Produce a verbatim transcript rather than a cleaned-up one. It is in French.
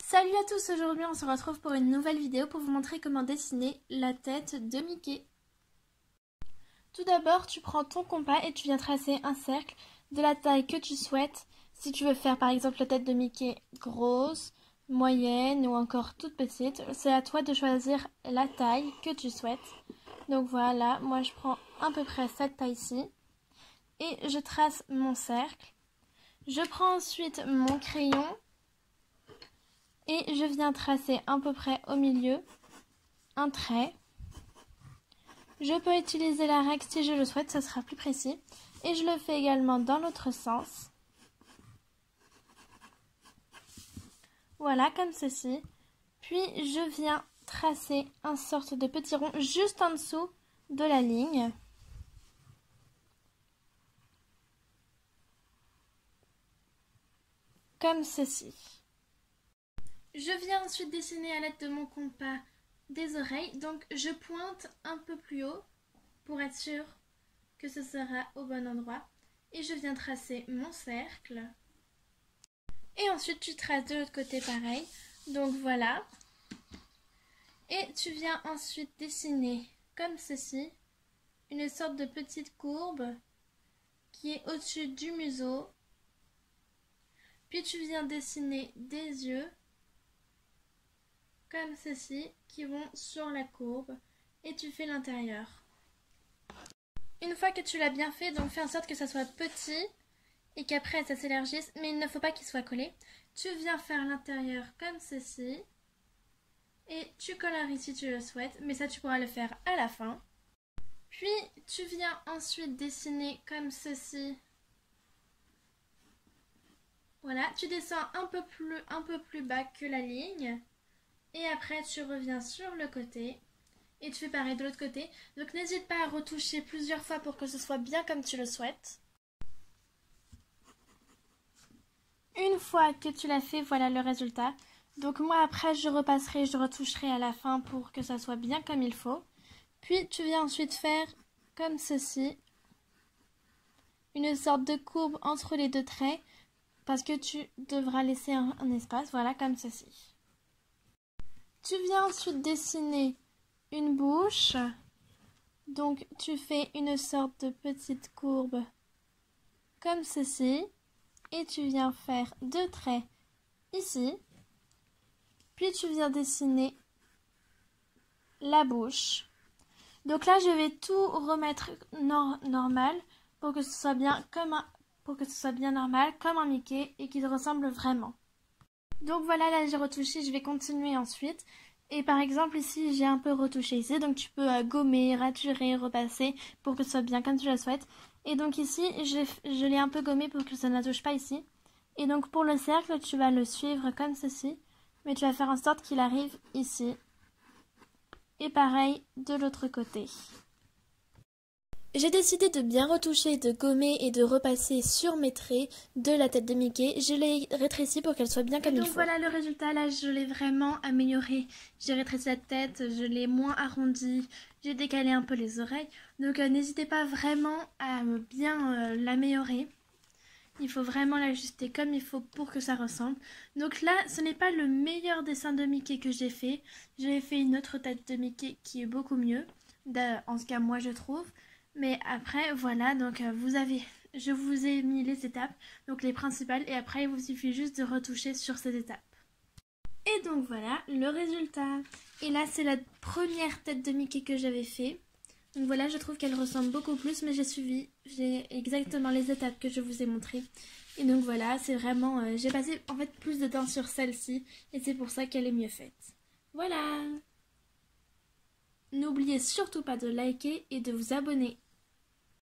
Salut à tous, aujourd'hui on se retrouve pour une nouvelle vidéo pour vous montrer comment dessiner la tête de Mickey. Tout d'abord, tu prends ton compas et tu viens tracer un cercle de la taille que tu souhaites. Si tu veux faire par exemple la tête de Mickey grosse, moyenne ou encore toute petite, c'est à toi de choisir la taille que tu souhaites. Donc voilà, moi je prends à peu près cette taille-ci et je trace mon cercle. Je prends ensuite mon crayon et je viens tracer à peu près au milieu un trait. Je peux utiliser la règle si je le souhaite, ça sera plus précis. Et je le fais également dans l'autre sens. Voilà, comme ceci. Puis je viens tracer un sorte de petit rond juste en dessous de la ligne. Comme ceci. Je viens ensuite dessiner à l'aide de mon compas des oreilles, donc je pointe un peu plus haut pour être sûr que ce sera au bon endroit et je viens tracer mon cercle et ensuite tu traces de l'autre côté pareil, donc voilà, et tu viens ensuite dessiner comme ceci une sorte de petite courbe qui est au-dessus du museau, puis tu viens dessiner des yeux comme ceci qui vont sur la courbe et tu fais l'intérieur. Une fois que tu l'as bien fait, donc fais en sorte que ça soit petit et qu'après ça s'élargisse, mais il ne faut pas qu'il soit collé. Tu viens faire l'intérieur comme ceci et tu colories si tu le souhaites, mais ça tu pourras le faire à la fin. Puis tu viens ensuite dessiner comme ceci. Voilà, tu descends un peu plus, un peu plus bas que la ligne. Et après, tu reviens sur le côté et tu fais pareil de l'autre côté. Donc, n'hésite pas à retoucher plusieurs fois pour que ce soit bien comme tu le souhaites. Une fois que tu l'as fait, voilà le résultat. Donc, moi, après, je repasserai, je retoucherai à la fin pour que ça soit bien comme il faut. Puis, tu viens ensuite faire comme ceci. Une sorte de courbe entre les deux traits parce que tu devras laisser un, un espace. Voilà, comme ceci. Tu viens ensuite dessiner une bouche, donc tu fais une sorte de petite courbe comme ceci, et tu viens faire deux traits ici, puis tu viens dessiner la bouche. Donc là je vais tout remettre nor normal pour que ce soit bien comme un, pour que ce soit bien normal comme un Mickey et qu'il ressemble vraiment. Donc voilà, là j'ai retouché, je vais continuer ensuite. Et par exemple ici j'ai un peu retouché ici, donc tu peux euh, gommer, raturer, repasser pour que ce soit bien comme tu le souhaites. Et donc ici je l'ai un peu gommé pour que ça ne touche pas ici. Et donc pour le cercle tu vas le suivre comme ceci, mais tu vas faire en sorte qu'il arrive ici. Et pareil de l'autre côté. J'ai décidé de bien retoucher, de gommer et de repasser sur mes traits de la tête de Mickey. Je l'ai rétrécie pour qu'elle soit bien comme il faut. Donc voilà le résultat, là je l'ai vraiment amélioré. J'ai rétréci la tête, je l'ai moins arrondi, j'ai décalé un peu les oreilles. Donc euh, n'hésitez pas vraiment à bien euh, l'améliorer. Il faut vraiment l'ajuster comme il faut pour que ça ressemble. Donc là, ce n'est pas le meilleur dessin de Mickey que j'ai fait. J'ai fait une autre tête de Mickey qui est beaucoup mieux. En ce cas, moi je trouve. Mais après, voilà, donc euh, vous avez, je vous ai mis les étapes, donc les principales, et après il vous suffit juste de retoucher sur ces étapes. Et donc voilà le résultat. Et là c'est la première tête de Mickey que j'avais fait. Donc voilà, je trouve qu'elle ressemble beaucoup plus, mais j'ai suivi, j'ai exactement les étapes que je vous ai montrées. Et donc voilà, c'est vraiment, euh, j'ai passé en fait plus de temps sur celle-ci, et c'est pour ça qu'elle est mieux faite. Voilà. N'oubliez surtout pas de liker et de vous abonner.